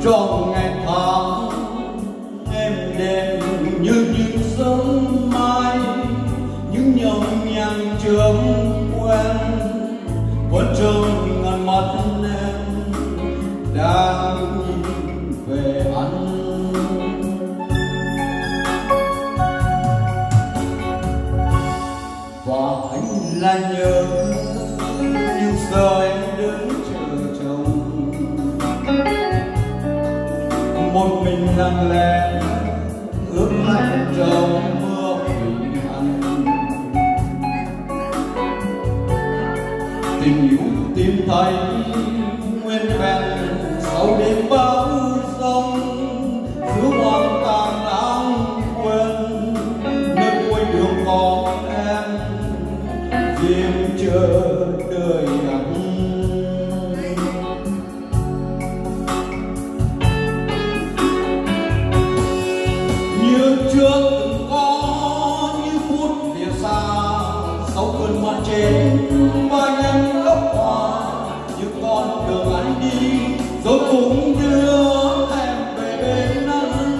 trọn ngày tháng êm đềm như những sớm mai, những nhọc nhằn chớm quen vẫn trong ngàn mắt em đang nhìn về anh. Và anh là nhớ nhưng giờ em đứng chờ chồng, một mình lặng lẽ ướt lạnh trong mưa vì anh. Tình yêu tìm thấy nguyên vẹn sau đêm bão giông, giữa hoang tàn lãng quên nơi cuối đường có em riêng chờ đợi anh. Như trước từng có những phút lìa xa, sau cơn mưa trên vai anh góc hoa, như con đường anh đi rồi cũng đưa em về bên anh.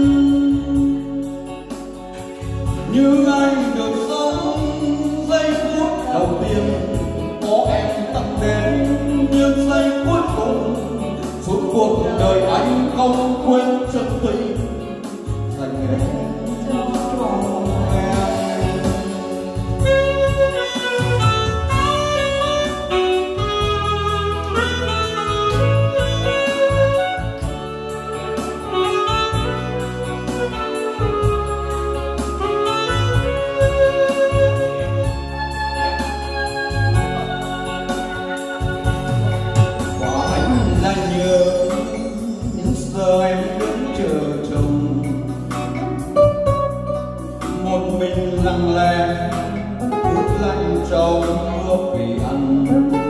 Như anh được sống giây phút đầu tiên có em tận đến, nhưng giây cuối cùng suốt cuộc đời anh không quên chân tình dành em cho em. Giờ em đứng chờ chồng, một mình lặng lẽ ướt lạnh trong mưa vì anh.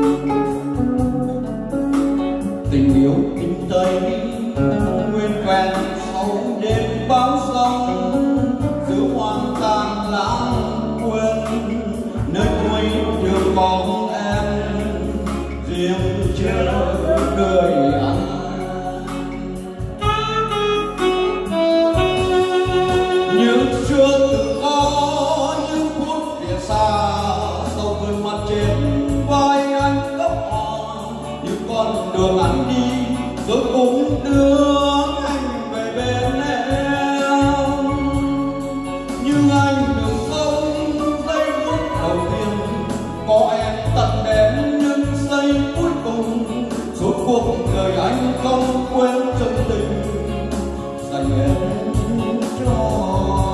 Tình yêu tìm thấy nguyên vẹn sau đêm bão giông, giữa hoang tàn lãng quên nơi cuối đường bóng em riêng chờ đợi anh. Nhưng chưa từng có những phút lìa xa, sau cơn mưa trên vai anh góc hoa, như con đường anh đi rồi cũng đưa anh về bên em. Nhưng anh được sống giây phút đầu tiên có em tận đến, những giây cuối cùng suốt cuộc đời anh không quên chân tình dành em cho.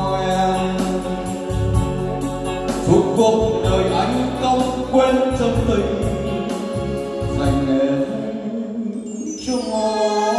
Suốt cuộc đời anh không quên chân tình dành em cho